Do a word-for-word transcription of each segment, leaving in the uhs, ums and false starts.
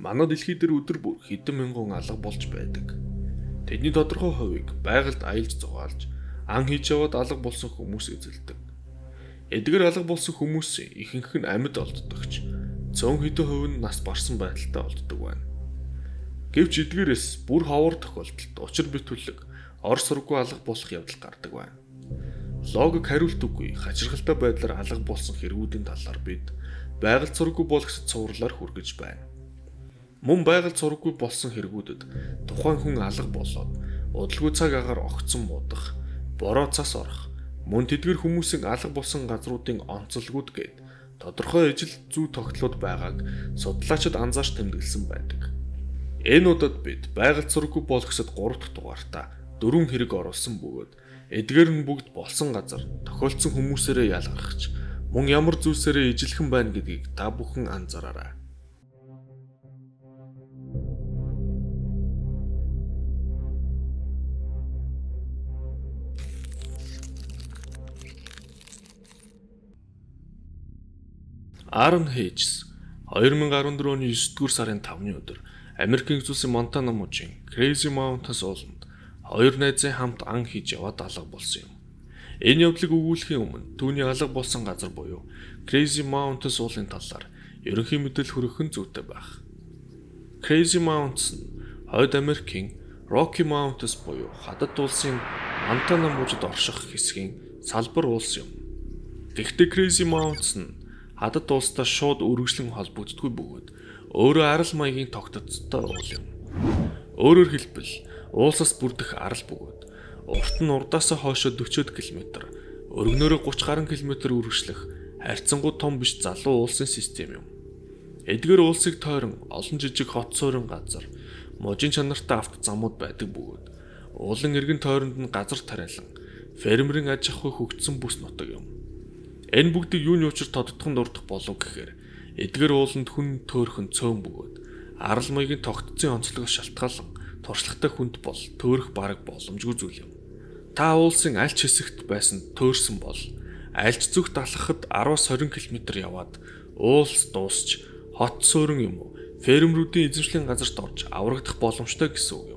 манай дэлхий дээр өдөр бүр хэдэн мянган алга болж байдаг. Тэдний тодорхой хувийг байгальд аялж зугаалж, ан хийж яваад алга болсон хүмүүс эзэлдэг. Эдгээр алга болсон хүмүүсийн ихэнх нь амьд олддогч, цөөн хэдэн хувь нь нас барсан байдалтай олддог байна. Гэвч эдгээрээс бүр ховор тохиолдолд учир бүтүүлэг ор сургуу алга болох явдал гардаг байна. Логик хариулт үгүй хачирхалтай байдлаар алга болсон хэрэгүүдийн талаар бид байгальд сургуу болгоход цувралаар хүргэж байна. Мөн байгальд сургуу болсон хэрэгүүдэд тухайн хүн алга болоод удалгүй цаг агаар огцсон муудах, бороо цас орох, мөн тэдгэр хүмүүсийн алга болсон газруудын онцлогуд гээд тодорхой ижил зүй тогтлоод байгааг судлаачид анзаарч тэмдэглэсэн байдаг. Энэ удаад бид байгальд сургуу болгоход гурав дахь дугаартаа дөрвөн хэрэг оруулсан бөгөөд эдгээр нь бүгд болсон газар тохиолдсон хүмүүсээрээ ялгарч мөн ямар зүйлсээрээ ижилхэн байна гэдгийг та бүхэн анзаараарай. Аарон Хейчс две тысячи десять оны девятое сарын тавны өдөр Америкийн улсын Монтана мужийн Crazy Mountains ууланд хоёр найзын хамт ан хийж яваад алга болсон юм. Энэ явдлыг өгүүлэхийн өмнө түүний алга болсон газар буюу Crazy Mountains уулын талаар ерөнхий мэдээлэл хүргэх нь зүйтэй байх. Crazy Mountains нь Хойд Америкийн Rocky Mountains буюу хадад улсын Монтана мужид орших хэсгийн салбар улс юм. Гэхдээ Crazy Mountains нь хадад улстай шууд үргэлжлэн холбогддгүй бөгөөд өөрөө арал маягийн тогтцтой уул юм. Өөрөөр хэлбэл уулсаас бүрдэх арал бөгөөд урт нь урдаасаа хойшоо forty км, өргөнөөрөө thirty гаруй км үргэлжлэх харьцангуй том биш залуу уулсын систем юм. Эдгээр уулсыг тойрон олон жижиг хот суурин газар, мужийн чанартай авто замууд байдаг бөгөөд уулын эргэн тойронд нь газар тариалан фермерийн аж ахуй хөгжсөн бүс нутаг юм. Энэ бүгдийг юуны учир тодтохын дурдах болов гэхээр эдгээр ууланд хүн төөрхөн цөөн бөгөөд арал маягийн тогтцын онцлогоос шалтгаалan туршлагатай хүнд бол төөрөх бараг боломжгүй зүйл юм. Та уулсын аль ч хэсэгт байсан төөрсөн бол аль ч зүгт алхахад ten-twenty км яваад уулс дуусч хот суурин юм уу фермерүүдийн эзэмшлийн газарт орж аврагдах боломжтой гэсэн үг юм.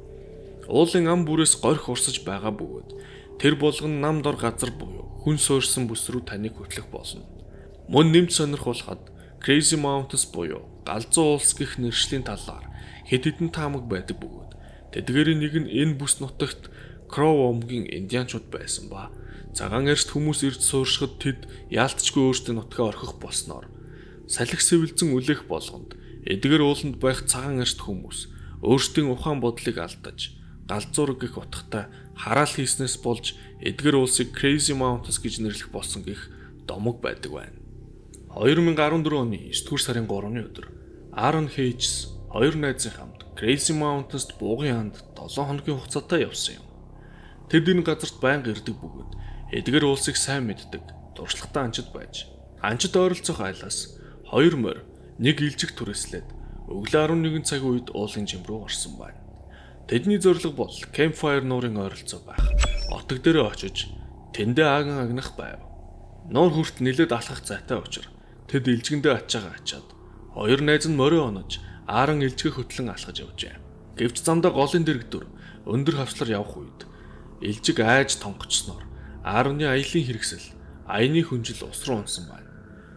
Уулын ам бүрээс горх урсаж байгаа бөгөөд тэр болгон нам дор газар буюу хүн суурьсан бүс рүү таныг хөтлөх болно. Мөн нэмж сонирхуулахад Crazy Mountains буюу галзуу уулс гэх нэршлийн талаар хэд хэдэн таамаг байдаг бөгөөд тэдгээрийн нэг нь энэ бүс нутагт Crow омгийн индианчууд байсан ба цагаан арьст хүмүүс ирж сууршихад тэд яалтчгүй өөрсдөө нутгаа орхих болсноор салхи сэвэлзэн үлээх болгонд эдгээр ууланд байх цагаан арьст хүмүүс өөрсдийн ухаан бодлыг алдаж галзуур гэх утгатай хараал хийснээс болж эдгээр уулсыг Crazy Mountains гэж нэрлэх болсон гэх домог байдаг байна. две тысячи четырнадцать оны ninth сарын third-ны өдөр Aaron Hughes хоёр найзын хамт Crazy Mountains-д буугын анд seven хоногийн хугацаатай явсан юм. Тэд энэ газарт байнга ирдэг бөгөөд эдгээр уулсыг сайн мэддэг, туршлагатай анчид байж, анчид ойролцох айлаас хоёр морь, нэг илжиг түрээслээд өглөө eleven цаг үед уулын жим рүү орсон байна. Тэдний зорилго бол campfire нуурын ойролцоо байх. Отог дээрээ очиж тэндээ аган агнах байв. Нуур хүрт нилээд алхах зайтай учраас тэд илжигэндээ ачаагаа ачаад хоёр найз нь морио онож Аарон илжгээ хөтлөн алхаж явжээ. Гэвч замдаа голын дэрэгдүр өндөр хавцлаар явах үед илжиг айж тонгочсноор Аароны аялын хэрэгсэл аяны хүнжил ус руу унсан байна.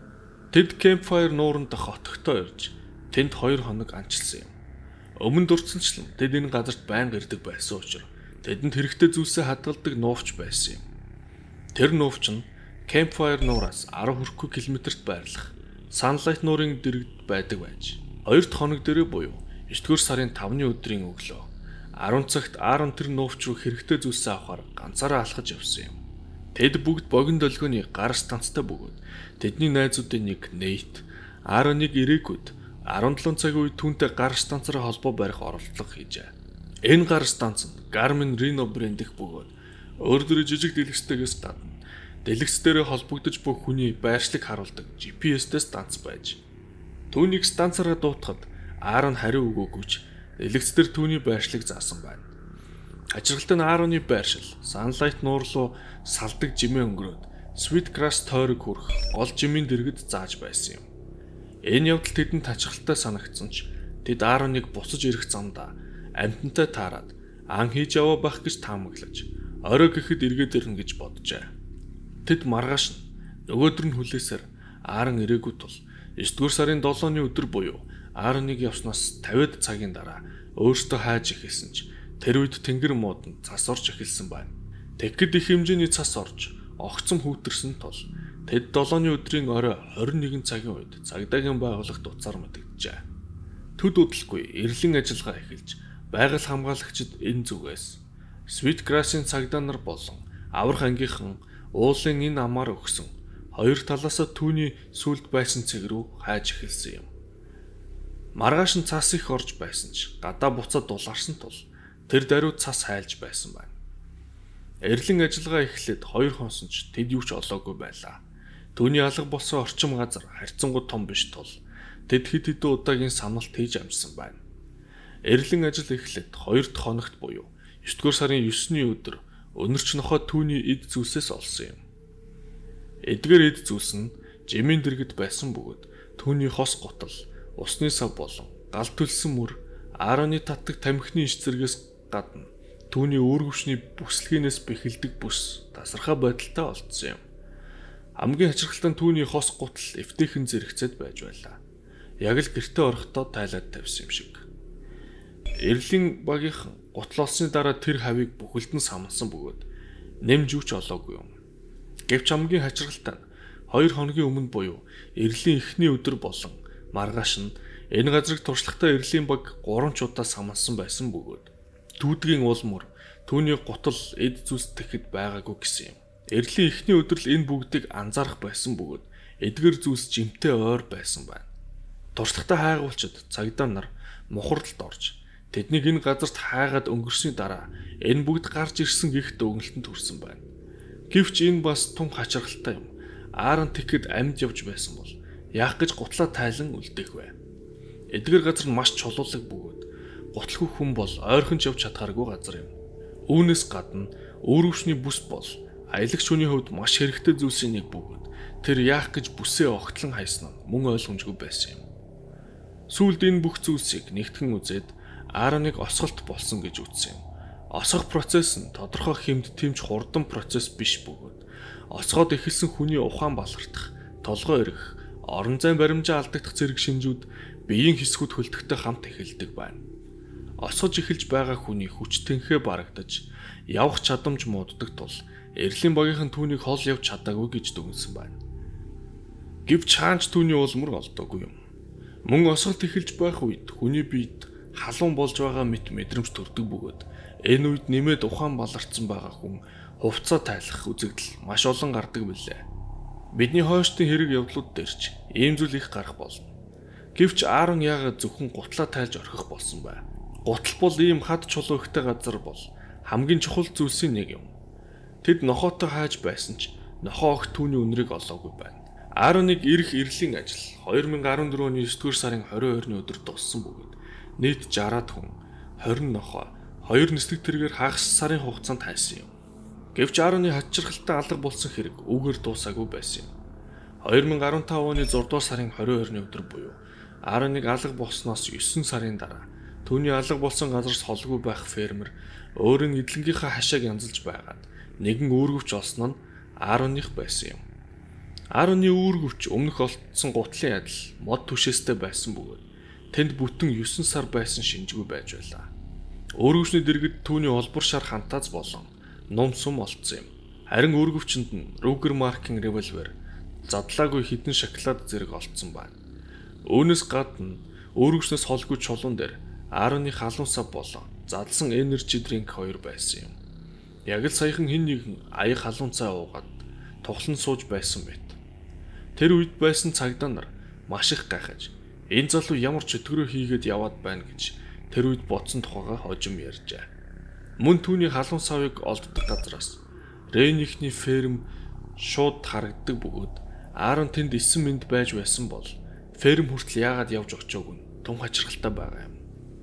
Тэд campfire нууранд хотогтой ирж тэнд хоёр хоног анчилсан юм. Өмнө дурдсанчлан тэд энэ газарт байнга ирдэг байсан учраас тэдэнд хэрэгтэй зүйлсээ хадгалдаг нуувч байсан юм. Тэр нуувч нь campfire нуураас ten хүрэхгүй километрт байрлах Sunlight нуурын дэрэгд байдаг байж хоёр дахь хоног дээрээ буюу ninth сарын five-ны өдрийн өглөө ten цагт Aaron тэр нуувч руу хэрэгтэй зүйлсээ авахар ганцаараа алхаж явсан юм. Тэд бүгд богино долгионы гар станцтай бөгөөд тэдний найзуудын нэг Nate Aaron-ыг ирээгүй seventeen цагийн үед түүнтэй гар станцаараа холбоо барих оролдлого хийжээ. Энэ гар станц нь Garmin Reno брэндийнх бөгөөд өөр дөр жижиг дэлгэцтэйгээс гадна дэлгэц дээрээ холбогдож буй хүний байршлыг харуулдаг G P S-тэй станц байж түүнийг станцаараа дуутахад Aaron хариу өгөөгүйч дэлгэц дээр түүний байршлыг заасан байна. Ажиргалтай нь Aaron-ы байршил Sunlight нуур руу салдаг жимээ өнгөрөөд Sweetgrass тойрог хүрэх гол жимийн дэргэд зааж байсан юм. Энэ явдал тэдэнд тачгалтай санагдсан ч тэд Аароныг буцаж ирэх замдаа амьтантай таарад ан хийж яваа байх гэж таамаглаж орой гэхэд эргээд ирнэ гэж боджээ. Тэд маргааш нь нөгөөдөр нь хүлээсээр Аарон ирээгүй тул есдүгээр сарын долооны өдөр буюу Аароныг явснаас тавиад цагийн дараа өөртөө хайж эхэлсэн ч тэр үед тэнгэр мууданд цас орж эхэлсэн байна. Тэгэхэд их хэмжээний цас орж огцом хүүтэрсэн тул тэд долооны өдрийн орой хорин нэгэн цагийн үед цагдаагийн байгууллагт уцаар мэдэгджээ. Төд удалгүй эрлэн ажиллагаа эхэлж байгаль хамгаалагчид энэ зүгээс Sweetgrass-ийн цагдаа нар болон аврах ангийнхан уулын энэ амаар өгсөн хоёр талаасаа түүний сүлд байсан цэг рүү хайж эхэлсэн юм. Маргааш нь цас их орж байсан ч гадаа буцаад дулаарсан тул тэр даруй цас хайлж байсан байна. Эрлэн ажиллагаа эхлээд хоёр хонсон ч тэд юу ч олоогүй байлаа. Түүний алга болсон орчим газар харьцангуй том биш тул тэд хэд хэдэн удаагийн саналт хийж амжсан байна. Эрлэн ажил эхлээд хоёр дахь хоногт буюу есдүгээр сарын есний өдөр өнөрч нохой түүний эд зүйлсээс олсон юм. Эдгээр эд зүйлс нь жимийн дэргэд байсан бөгөөд түүний хос гутал, усны сав болон гал төлсөн мөр Аароны татдаг тамхины иш зэргээс гадна түүний үүргэвчний бүслэгээс бэхэлдэг бүс тасархай байдалтай олдсон юм. Хамгийн хачирхалтай нь түүний хос гутал эвтэйхэн зэрэгцээд байж байлаа. Яг л гэртээ орохдоо тайлаад тавьсан юм шиг. Эрлийн багийнхан гутал олсны дараа тэр хавийг бүхэлдэн самлсан бөгөөд нэмж үуч олоогүй юм. Гэвч хамгийн хачирхалтай нь хоёр хоногийн өмнө буюу эрлийн эхний өдөр болон маргааш нь энэ газрыг туршлагатай эрлийн баг гурван удаа самлсан байсан бөгөөд дүүдгийн уул мөр түүний гутал эд зүйлс тэгэхэд байгаагүй гэсэн юм. Эрлийн эхний өдөр л энэ бүгдийг анзаарах байсан бөгөөд эдгээр зүйлс жимтэй ойр байсан байна. Туршлагатай хайгуулчид цагдаа нар мухардалд орж тэднийг энэ газарт хайгаад өнгөрсөний дараа энэ бүгд гарч ирсэн гихт өгнөлтөнд хүрсэн байна. Гэвч энэ бас тун хачирхалтай юм. Аарон тэгэхэд амьд явж байсан бол яах гэж гутлаа тайлан үлдээх вэ? Эдгээр газар нь маш чулуулаг бөгөөд гутлгүй хүн бол ойрхон ч явж чадхааргүй газар юм. Үүнээс гадна өөрөвчний бүс бол аялагч хүний хувьд маш хэрэгтэй зүйлсийн нэг бөгөөд тэр яах гэж бүсээ огтлон хайсан нь мөн ойлгомжгүй байсан юм. Сүүлд энэ бүх зүйлсийг нэгтгэн үзээд Аароныг осголт болсон гэж үзсэн юм. Осгох процесс нь тодорхой хэмд тэмч хурдан процесс биш бөгөөд осгоод эхэлсэн хүний ухаан балартах, толгой эргэх, орон зайн баримжаа алдагдах зэрэг шинжүүд биеийн хэсгүүд хөлдөгтэй хамт эхэлдэг байна. Осгож эхэлж байгаа хүний хүч тэнхээ барагдаж, явах чадамж мууддаг тул эрлийн багийнхан түүнийг хол явж чадаагүй гэж дүгнсэн байна. Гэвч хаанч түүний улмөр олдоогүй юм. Мөн осголт эхэлж байх үед хүний биед халуун болж байгаа мэт мэдрэмж төрдөг бөгөөд энэ үед нэмээд ухаан баларцсан байгаа хүн хувцас тайлах үзэгдэл маш олон гардаг билээ. Бидний хойштын хэрэг явдлууд дээр ч ийм зүйл их гарах болно. Гэвч Аарон яагаад зөвхөн гутлаа тайлж орхих болсон бэ? Гутал бол ийм хад чулуу ихтэй газар бол хамгийн чухал зүйлсийн нэг юм. Тэд нохоотой хайж байсан ч нохоо огт түүний үнэрийг олоогүй байна. Аароныг ирэх эрлийн ажил хоёр мянга арван дөрөв оны есдүгээр сарын хорин хоёрны өдөр дууссан бөгөөд нийт шестьдесят хүн, двадцать нохоо, хоёр нислэг тэргээр хагас сарын хугацаанд хайсан юм. Гэвч Аароны хачирхалтай алга болсон хэрэг үгээр дуусаагүй байсан юм. хоёр мянга арван тав оны зургаадугаар сарын хорин хоёрны өдөр буюу Аароныг алга болсноос девять сарын дараа түүний алга болсон газараас холгүй байх фермер өөрийн эдлэнгийнхаа хашааг янзалж байгаад нэгэн үүргэвч олсон нь Аароных байсан юм. Аароны үүргэвч өмнөх олдсон гутлын адил мод түшээстэй байсан бөгөөд тэнд бүтэн девять сар байсан шинжгүй байж байлаа. Өөргөвчний дэргэд түүний олбор шар хантаац болон ном сум олцсон юм. Харин өөргөвчөнд нь Ruger маркийн револьвер, задлаагүй хідэн шоколад зэрэг олцсон байна. Үүнээс гадна өөргөвчнөөс холгүй чулуун дээр Аароны халуун сав болон задлсан energy drink хоёр байсан юм. Яг л саяхан хэн нэгэн аяг халуун цай уугаад тухлан сууж байсан мэт. Тэр үед байсан цагдаа нар маш их гайхаж энэ залуу ямар ч өтгөрөө хийгээд яваад байна гэж тэр үед бодсон тухайга хожим ярьжээ. Мөн түүний халуун савыг олддог газраас Рейнихний ферм шууд харагддаг бөгөөд Аарон тэнд эссэн мэнд байж байсан бол ферм хүртэл яагаад явж очоогүй нь тун хачирхалтай байгаа юм.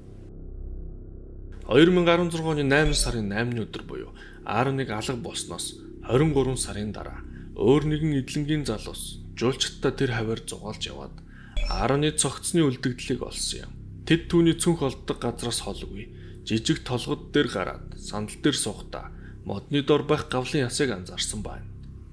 хоёр мянга арван зургаадугаар оны найман сарын наймны өдөр буюу Аароныг алга болсноос двадцать гурван сарын дараа өөр нэгэн эдлэнгийн залуус жуулчдаа тэр хаваар зугаалж яваад Аароны цогцсны үлдэгдлийг олсон юм. Тэд түүний цүнх олддог газраас холгүй жижиг толгод дээр гараад сандал дээр суухдаа модны дор байх гавлын ясыг анзаарсан байна.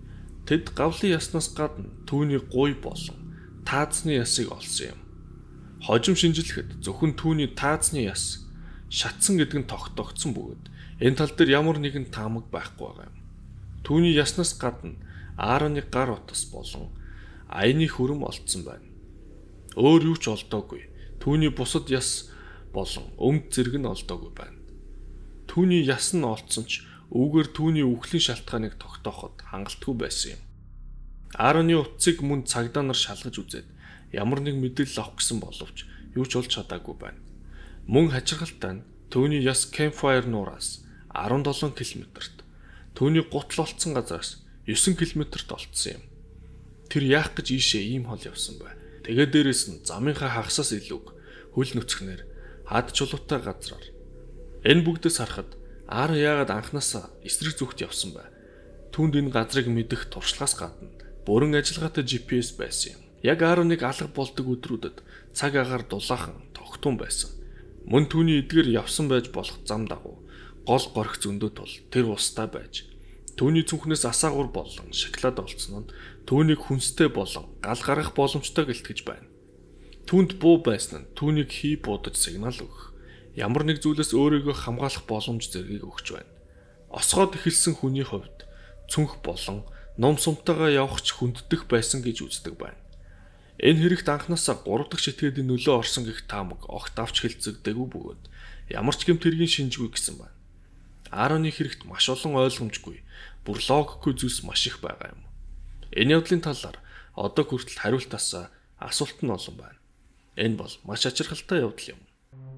Тэд гавлын яснаас гадна түүний гуй болон таацны ясыг олсон юм. Хожим шинжилэхэд зөвхөн түүний таацны яс шатсан гэдэг нь тогтогдсон бөгөөд энэ тал дээр ямар нэгэн таамаг байхгүй байгаа юм. Түүний яснаас гадна Аароны гар утас болон аяны хөрөм олдсон байна. Өөр юу ч олдоогүй. Түүний бусад яс болон өмд зэрэг нь олдоогүй байна. Түүний яс нь олдсон ч үүгээр түүний үхлийн шалтгааныг тогтооход хангалтгүй байсан юм. Аароны утсыг мөн цагдаа нар шалгаж үзээд ямар нэг мэдээлэл авах гэсэн боловч юу ч олж чадаагүй байна. Мөн хачирхалтай нь түүний яс Campfire нуураас арван долоон километрт, түүний гутал олцсон газраас девять километрт олцсон юм. Тэр яах гэж ийшээ ийм хол явсан бай. Тэгээ дээрэс нь замынхаа хагасаас илүү хөл нүцгнэр хад чулуутай газраар. Энэ бүгдээс харахад Аарон яагаад анханасаа эсрэг зүгт явсан бай. Түүнд энэ газрыг мэдэх туршлагаас гадна бүрэн ажиллагаатай джи пи эс байсан юм. Яг Аароныг алга болдог өдрүүдэд цаг агаар дулаахан тогтун байсан. Мөн түүний эдгээр явсан байж болох зам дагуу гол горх зөндөд тул тэр устаа байж түүний цүнхнээс асаагур болон шоколад олцсон нь түүнийг хүнстэй болон гал гарах боломжтой гэлтгэж байна. Түүнд буу байсан нь түүнийг хий буудаж сигнал өгөх, ямар нэг зүйлээс өөрийгөө хамгаалах боломж зэргийг өгч байна. Осгоод эхэлсэн хүний хувьд цүнх болон ном сумтайгаа явах ч хүнддэх байсан гэж үздэг байна. Энэ хэрэгт анханасаа гурав дахь шитгээдийн нөлөө орсон гэх таамаг огт авч хэлцэгдээгүй бөгөөд ямар ч гэм тэргийн шинжгүй гэсэн байна. Аароны хэрэгт маш олон ойлгомжгүй, бүр логикгүй зүйлс маш их байгаа юм. Энэ явдлын талаар одоо хүртэл хариултаасаа асуулт нь олон байна. Энэ бол маш ачирхалтай явдал юм.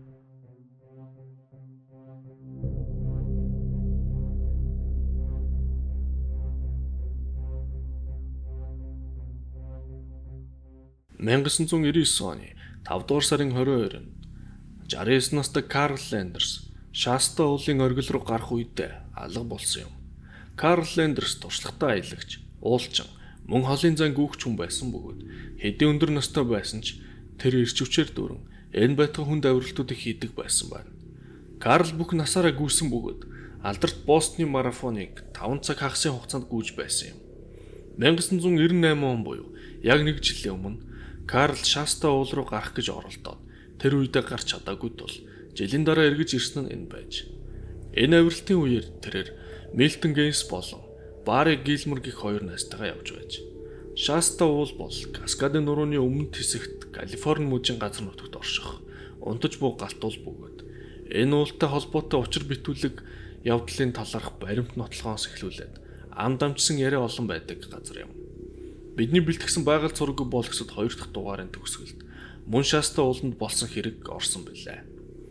мянга девятьсот девяносто девять оны тавд дугаар сарын двадцать хоёрнд шестьдесят девять настай Карл Лендерс Шаста уулын оргил руу гарах үедээ алга болсон юм. Карл Лендерс туршлагатай аялагч, уулчин, мөн холын зан гүүгч хүн байсан бөгөөд хэдийн өндөр настай байсан ч тэр эрч хүчээр дүүрэн энэ байтугай хүнд авиралтуудыг хийдэг байсан байна. Карл бүх насаараа гүйсэн бөгөөд алдарт Бостны марафоныг таван цаг хагасын хугацаанд гүйж байсан юм. мянга девятьсот девяносто восемь он буюу яг нэг жилийн өмнө Карл Шаста уул руу гарах гэж оролдоод тэр үедээ гарч чадаагүй тул жилийн дараа эргэж ирсэн нь энэ байж. Энэ авиралтын үеэр тэрээр Милтон Гейнс болон Барри Гилмор гэх хоёр найзтайгаа явж байж. Шаста уул бол Каскадын нурууны өмнөд хэсэгт Калифорни мужийн газар нутагт орших унтаж буу галтуул бөгөөд энэ уултай холбоотой учир битүүлэг явдлын талаарх баримт нотлохоос эхлүүлээд ам дамжсан яриа олон байдаг газар юм. Бидний бэлтгэсэн байгаль зураг болгосод хоёр дахь дугаарын төгсгөлд мөн Шаста ууланд болсон хэрэг орсон билээ.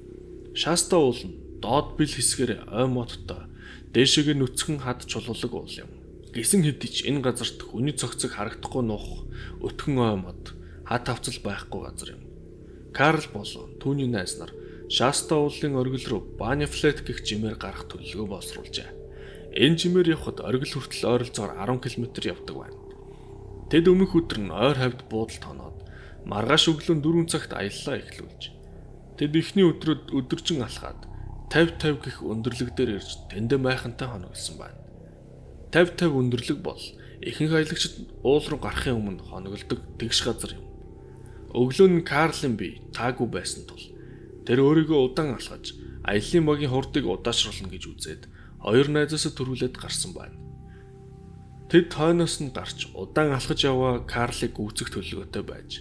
Шаста уул нь доод бэл хэсгээр ой модтой дээшээгээ нүцгэн хад чулуулаг уул юм. Гисэн хэдий ч энэ газарт хүний цогцог харагдахгүй нуух өтгөн ой мод хад тавцал байхгүй газар юм. Карл болон түүний найз нар Шаста уулын оргил руу Банифлет гэх жимээр гарах төлөвлөгөө боловсруулжээ. Энэ жимээр явхад оргил хүртэл ойролцоогоор арван километр явдаг байна. Тэд өмнөх өдөр нь ойр хавьд буудалд хоноод маргааш өглөө дөрвөн цагт аяллаа эхлүүлж тэд эхний өдрөд өдөржин алхаад тавь тавь гэх өндөрлөг дээр ирж тэндээ майхантай хоноглосон байна. тавь тавь өндөрлөг бол ихэнх аялагчид уул руу гарахын өмнө хоноглодог тэгш газар юм. Өглөө нь Карлын бие таагүй байсан тул тэр өөрийгөө удаан алхаж аяллаа багийн хурдыг удаашруулна гэж үзээд хоёр найзаасаа төрүүлээд гарсан байна. Тэд хойноос нь гарч удаан алхаж яваа Карлыг гүйцэх төлөвлөгөөтэй байж.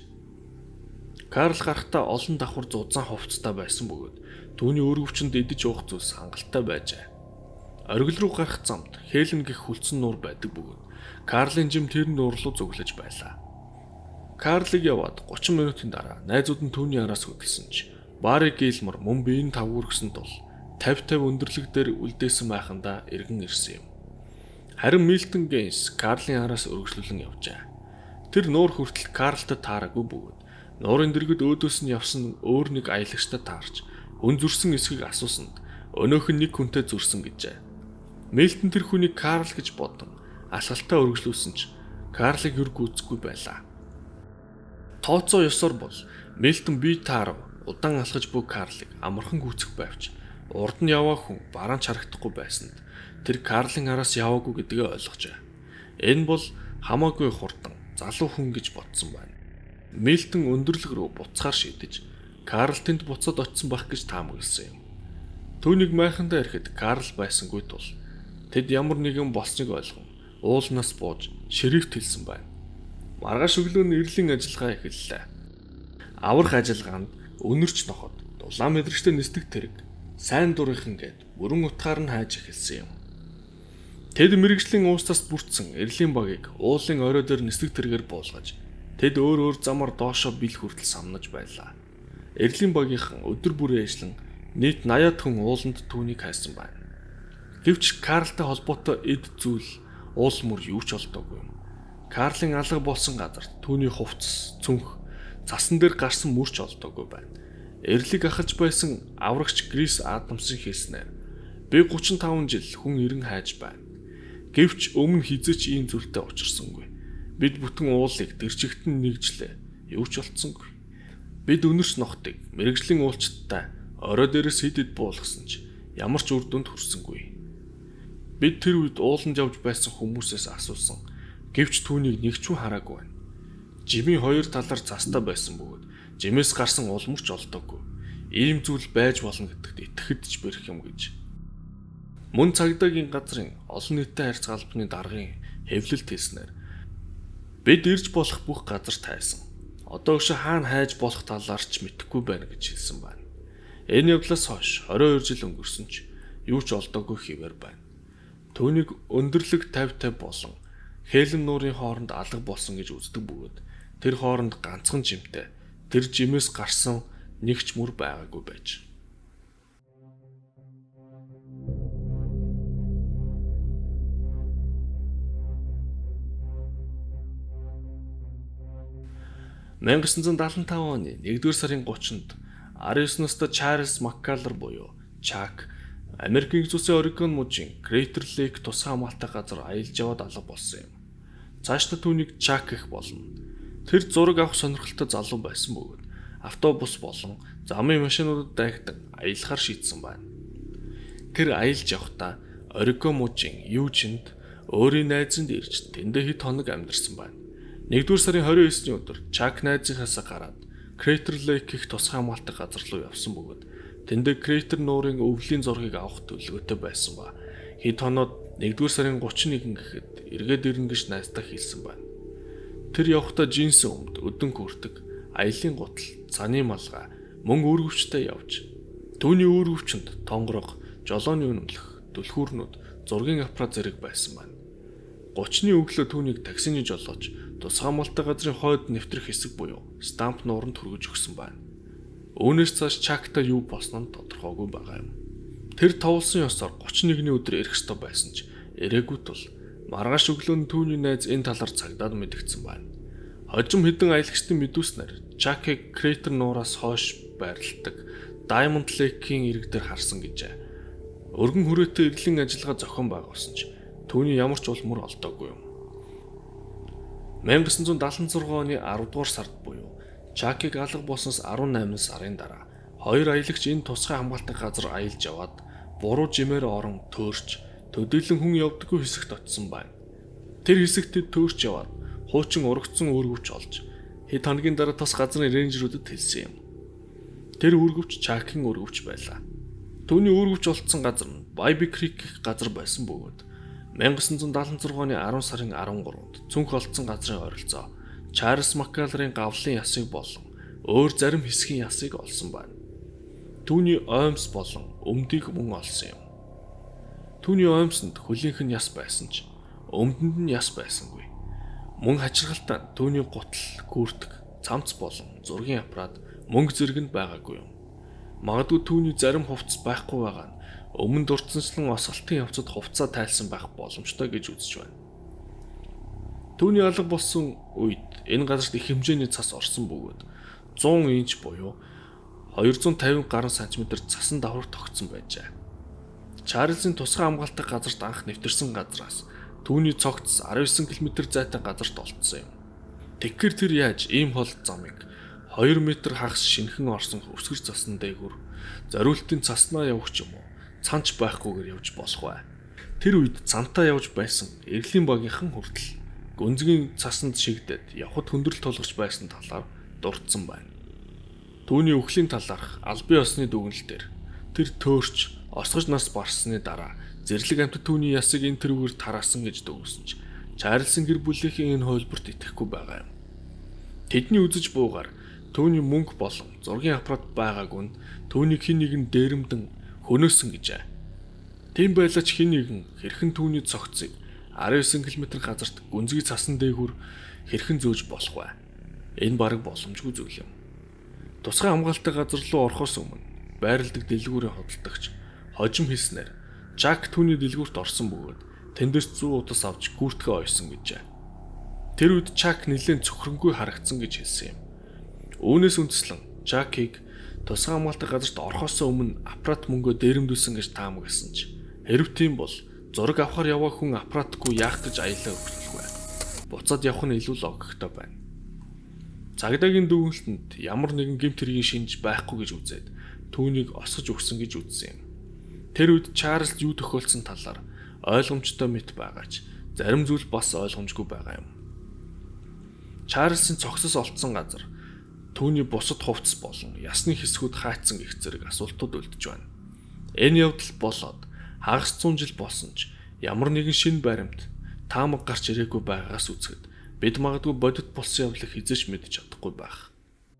Карл гарахтаа олон давхар зузаан хувцастай байсан бөгөөд түүний өр өвчнөд идэж уух зүйлс хангалттай байжээ. Оргил руу гарах замд Хелен гэх хүлцэн нуур байдаг бөгөөд Карлын жим тэр нуур руу зүглэж байлаа. Карлыг яваад гучин минутын дараа найзууд нь түүний араас хөдөлсөн ч Барри Гилмор мөн биеийн тавгүргсэн тул тавь тавь өндөрлөг дээр үлдээсэн майхандаа эргэн ирсэн юм. Харин Милтон Гейнс Карлын араас өргөжлүүлэн явжээ. Тэр нуур хүртэл Карлтай таараагүй бөгөөд нуурын дэргэд өөдөөс нь явсан өөр нэг аялагчтай таарч өн зүрсэн эсхийг асуусанд өнөөх нь нэг хүнтэй зүрсэн гэжээ. Милтон тэр хүнийг Карл гэж бодон алхалтаа өргөжлүүлсэн ч Карлыг юр гүйцэхгүй байлаа. Тооцоо ёсоор бол Милтон бие таарав удаан алхаж буй Карлыг амархан гүйцэх байвч урд нь яваа хүн бараан харагдахгүй байсанд тэр Карлын араас яваагүй гэдгээ ойлгожээ. Энэ бол хамаагүй хурдан залуу хүн гэж бодсон байна. Милтон өндөрлөг рүү буцахаар шийдэж Карл тэнд буцаад очисон байх гэж таамагласан юм. Түүнийг майхандаа ирэхэд Карл байсангүй тул тэд ямар нэгэн болсныг ойлгон уулнаас бууж шерифт хэлсэн байна. Маргааш өглөө нь эрлийн ажиллагаа эхэллээ. Аврах ажиллагаанд өнөрч ноход, дулаан мэдрэгчтэй нисдэг тэрэг, сайн дурынхан гээд бүрэн утгаар нь хайж эхэлсэн юм. Тэд мэрэгжлийн уустаас бүрдсэн эрлийн багийг уулын орой дээр нисдэг тэргээр буулгаж, тэд өөр өөр замаар доошоо бил хүртэл самнаж байлаа. Эрлийн багийнхан өдөр бүрээ ажиллан нийт наяад хүн ууланд түүнийг хайсан байна. Гэвч Карлтай холбоотой эд зүйл уул мөр юу ч олдоогүй юм. Карлын алга болсон газарт түүний хувцас, цүнх, цасан дээр гарсан мөрч олдоогүй байна. Эрлийг ахалж байсан аврагч Грис Адамсын хэлснээр би гучин таван жил хүн ирэн хайж байна. Гэвч өмнө хизээч ийм зүйлтэй учирсангүй. Бид бүтэн уулыг дэрчигтэн нэгжлээ. Юу ч олдсонгүй. Бид өнөрч нохтыг мэрэгжлийн уулчттай орой дээрээс хидэд буулгасан ч ямар ч үр дүнд хүрсэнгүй. Бид тэр үед ууланд явж байсан хүмүүсээс асуусан. Гэвч түүнийг нэг ч хүн хараагүй байна. Жимийн хоёр талаар цастаа байсан бөгөөд жимээс гарсан улмөрч олдоогүй. Ийм зүйл байж болно гэдэгт итгэхэд ч бэрх юм гэж. Мөн цагдаагийн газрын олон нийттэй харьцаа албаны даргын хэвлэлт хэлснээр бид ирж болох бүх газар тайсан. Одоо өшөө хаана хайж болох талаар ч мэдэхгүй байна гэж хэлсэн байна. Энэ явдлаас хойш орой хоёр жил өнгөрсөн ч юу ч олдоогүй хэвээр байна. Түүнийг өндөрлөг тавь тавь болон хээлэн нуурын хооронд алга болсон гэж үздэг бөгөөд тэр хооронд ганцхан жимтэй тэр жимээс гарсан нэг ч мөр байгаагүй байж. мянга девятьсот седьмидесяти пятый оны нэгдүгээр сарын гуравчнд араван девять настай Чарльз Маккаллер буюу Чак Америкийн Нэгдсэн Орегон мужийн Крейтер Лейк тусгай хамгаалалттай газар аялж яваад алга болсон юм. Цаашдаа түүнийг Чак гэх болно. Тэр зураг авах сонирхолтой залуу байсан бөгөөд автобус болон замын машинуудад дайгдаг аялахаар шийдсэн байна. Тэр аялж явахдаа Орегон мужийн Южинд өөрийн найзанд ирж тэндээ хэд хоног амьдарсан байна. нэгдүгээр сарын двадцать девятний өдөр Чак найзынхаас гараад Крейтер Лейк гэх тусгай хамгаалалттай газар руу явсан бөгөөд тэндээ Крейтер нуурын өвлийн зургийг авах төлөвлөгөөтэй байсан ба хэд хоноод нэгдүгээр сарын гуравч нэгэн гэхэд эргээд ирнэ гэж найздаа хэлсэн байна. Тэр явахдаа джинсэн өмд, өдөн хүртэг, аялын гутал, цаны малгай, мөн үүргэвчтэй явж. Түүний үүргэвчэнд тонгорог, жолооны үнэмлэх, түлхүүрнүүд, зургийн аппарат зэрэг байсан байна. гуравчны өглөө түүнийг таксины жолооч тусгай хамгаалалттай газрын хойд нэвтрэх хэсэг буюу стамп нууранд хүргэж өгсөн байна. Үүнээс цааш Чакта юу болсон нь тодорхойгүй байгаа юм. Тэр товлсон ёсоор гуравч нэгний өдөр ирэх ёстой байсан ч ирээгүй тул маргааш өглөө нь түүний найз энэ талаар цагдаад мэдгдсэн байна. Хожим хэдэн аялагчдын мэдүүлснээр Чакийг Крейтер нуураас хойш байрладаг Diamond Lake-ийн ирэг дээр харсан гэжээ. Өргөн хүрээтэй эрлийн ажиллагаа зохион байгуулсан ч түүний ямар ч улмөр олдоогүй юм. мянга девятьсот седьмидесяти шести оны аравдугаар сард буюу Чакийг алга болсноос арван найман сарын дараа хоёр аялагч энэ тусгай хамгаалалттай газар аялж яваад буруу жимээр орон төөрч төдийлөн хүн явдаггүй хэсэгт очсон байна. Тэр хэсэгт төөрч яваад хуучин урагдсан үүргэвч олж хэд хоногийн дараа тус газрын рейнжерүүдэд хэлсэн юм. Тэр үүргэвч Чакийн үүргэвч байлаа. Түүний үүргэвч олдсон газар нь Байби Крик гэх газар байсан бөгөөд мянга девятьсот седьмидесяти шести оны арван сарын арван гуравнд цүнх олдсон газрын ойролцоо Чарльз Маккаллерын гавлын ясыг болон өөр зарим хэсгийн ясыг олсон байна. Түүний оймс болон өмдийг мөн олсон юм. Түүний оймсонд хөлийнх нь яс байсан ч өмдөнд нь яс байсангүй. Мөн хачирхалтай түүний гутал, гүртэг, цамц болон зургийн аппарат мөнгө зэрэгэнд байгаагүй юм. Магадгүй түүний зарим хувцас байхгүй байгаа нь өмнө дурдсанчлан осголтын явцад хувцас тайлсан байх боломжтой гэж үзэж байна. Түүний алга болсон үед энэ газарт их хэмжээний цас орсон бөгөөд зуун инч буюу двести пятьдесят гаруй сантиметр цасан давхар тогтсон байжээ. Чарльзын тусгай хамгаалалттай газарт анх нэвтэрсэн газраас түүний цогц арван девять километр зайтай газарт олдсон юм. Тэгэхээр тэр яаж ийм хол замыг хоёр метр хагас шинхэн орсон өсгөр цасны дээгүүр зориултын цаснаа явах ч юм уу цанч байхгүйгээр явж болох бай. Тэр үед цантаа явж байсан эрлийн багийнхан хүртэл гүнзгий цасанд шигдээд явхад хөндрөл тулгарч байсан талаар дурдсан байна. Түүний өхлийн талаарх албан ёсны дүгнэлтээр тэр төөрч осгож нас барсны дараа зэрлэг амьтад түүний ясыг энэ тэрүүгээр тараасан гэж дүгнсэн ч Чарльзын гэр бүлийнхэн энэ хувилбарт итгэхгүй байгаа юм. Тэдний үзэж буугаар түүний мөнгө болон зургийн аппарат байгаагүй нь түүнийг хэн нэгэн дээрэмдэн хөнөөсөн гэжээ. Тийм байлаач хэн нэгэн хэрхэн түүний цогцыг арван девять км газарт гүнзгий цасан дээгүүр хэрхэн зөөж болох вэ? Энэ бараг боломжгүй зүйл юм. Тусгай хамгаалалттай газар руу орохоос өмнө байрладаг дэлгүүрийн хөдөлтөгч хожим хийснээр Жак түүний дэлгүүрт орсон бөгөөд тэндээс зүү удас авч гүртгээ ойсон гэжээ. Тэр үед Чак нэлээд цөхрөнгүй харагдсан гэж хэлсэн юм. Үүнээс үндэслэн Жакийг тусгай хамгаалалттай газарт орохоос өмнө аппарат мөнгөө дээрэмдүүлсэн гэж таамагласан ч хэрв тийм бол зураг авахар яваа хүн аппаратгүй яах гэж аялаа өгөх вэ? Буцаад явах нь илүү логиктой байна. Цагдаагийн дүгнэлтэнд ямар нэгэн гэмт хэргийн шинж байхгүй гэж үзээд түүнийг осгож өгсөн гэж үзсэн юм. Тэр үед Чарльз юу тохиолдсон талаар ойлгомжтой мэт байгаач зарим зүйл бас ойлгомжгүй байгаа юм. Чарльзын цогцос олдсон газар түүний бусад хувцас болон ясны хэсгүүд хаацсан гэх зэрэг асуултууд үлдэж байна. Энэ явдал болоод хагас зуун жил болсон ч ямар нэгэн шинэ баримт таамаг гарч ирээгүй байгаагаас үзэхэд бид магадгүй бодит болсон явдлыг хизээч мэдэж чадахгүй байх.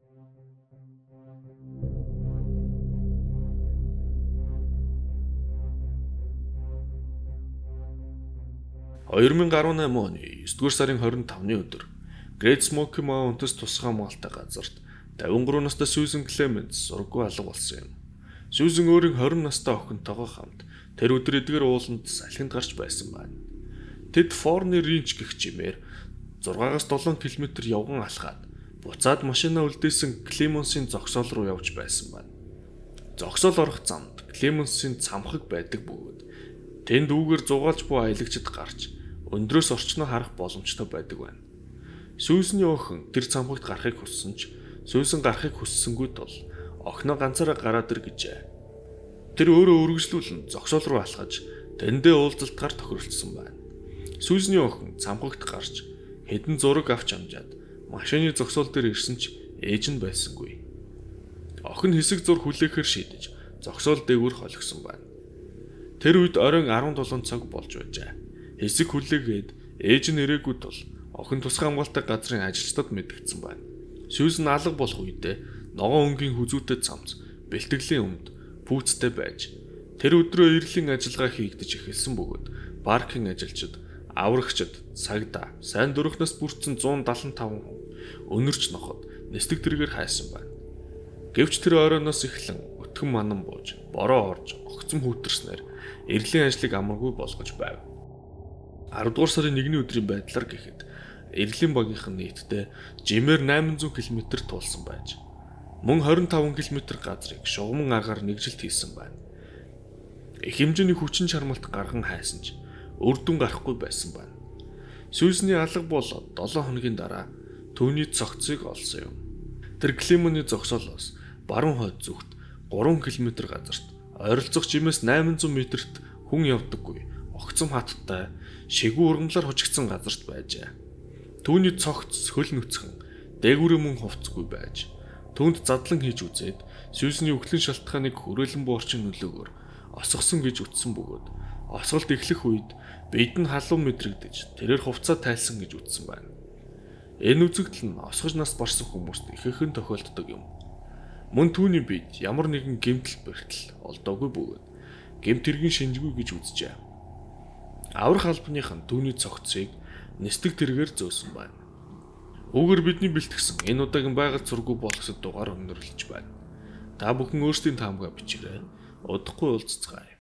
хоёр мянга гаруй найман оны есдүгээр сарын хорин тавны өдөр Great Smoky Mountains тусгай хамгаалалттай газарт тавин гурван настай Susan Clemens зураггүй алга болсон юм. Susan өөрийн хорин настай охинтойгоо хамт тэр өдөр эдгээр ууланд салхинд гарч байсан байна. Тэд Forney Ranch гэх чимээр зургаас долоон километр явган алхаад буцаад машинаа үлдээсэн Clemens-ийн зогсоол руу явж байсан байна. Зогсоол орох замд Clemens-ийн цамхаг байдаг бөгөөд тэнд үүгээр зугаалж буй аялагчид гарч өндрөөс орчноо харах боломжтой байдаг байна. Сүүсний охин тэр цамхагт гарахыг хүссэн ч Сүүсэн гарахыг хүссэнгүй тул охиноо ганцаараа гараад ир гэжээ. Тэр өөрөө үргэлжлүүлэн зогсоол руу алхаж тэндээ уулзалтаар тохиролцсон байна. Сүүсний охин цамхагт гарч хэдэн зураг авч амжаад машины зогсоол дээр ирсэн ч ээж нь байсангүй. Охин хэсэг зур хүлээхээр шийдэж зогсоол дээгүүр холгсон байна. Тэр үед оройн арван долоон цаг болж байжээ. Хэсэг хүлээгээд ээж нь ирээгүй тул охин тусгай хамгаалалттай газрын ажилчдад мэдгдсэн байна. Сүүс нь алга болох үедээ ногоон өнгийн хүзүүтэй цамц бэлтгэлийн өмд пүүцтэй байж тэр өдрөө эрлийн ажиллагаа хийгдэж эхэлсэн бөгөөд паркийн ажилчид, аврагчид, цагдаа, сайн дөрөхнөөс бүрдсэн зуун даалан таван хүн өнөрч ноход нэстэг тэргээр хайсан байна. Гэвч тэр оройноос эхлэн өтгөн манан бууж, бороо орж, огцом хүүтэрснээр эрлийн ажлыг амаргүй болгож байв. аравдугаар сарын нэгний өдрийн байдлаар гэхэд эрлийн багийнхан нийтдээ жимээр восемь зуун км туулсан байж мөн двадцать пять км газрыг шугамн агаар нэгжилт хийсэн байна. Их хэмжээний хүчин чармалт гарган хайсан ч үр дүн гарахгүй байсан байна. Сүүсний алга болоод долоон хоногийн дараа түүний цогцыг олсон юм. Тэр Климоны зогсоолоос баруун хойд зүгт гурван км газарт ойролцох жимээс восемь зуун метрт хүн явдаггүй огцом хаттай шигүү ургамлаар хожигдсан газарт байжээ. Түүний цогц хөл нүцгэн дээгүүрээ мөн хувцгүй байж түүнд задлан хийж үзээд Сүүсний өхлөн шалтгааныг хүрээлэн буурчин нөлөөгөөр осгосон гэж үтсэн бөгөөд осголт эхлэх үед бид нь халуун мэдрэгдэж тэрээр хувцас тайлсан гэж үтсэн байна. Энэ үзэгдэл нь осгож нас барсан хүмүүст ихэнхэн тохиолддог юм. Мөн түүний бид ямар нэгэн гэмтэл бэртэл олдоогүй бөгөөд гэмт хэргийн шинжгүй гэж үзжээ. Аврах албаныхан түүний цогцыг нэстэг тэргээр зөөсөн байна. Үүгээр бидний бэлтгэсэн энэ удаагийн байгаль зургүй болгосод дугаар өндөрлөж байна. Та бүхэн өөрсдийн таамагаа бичээрэй. Удахгүй уулзцгаая.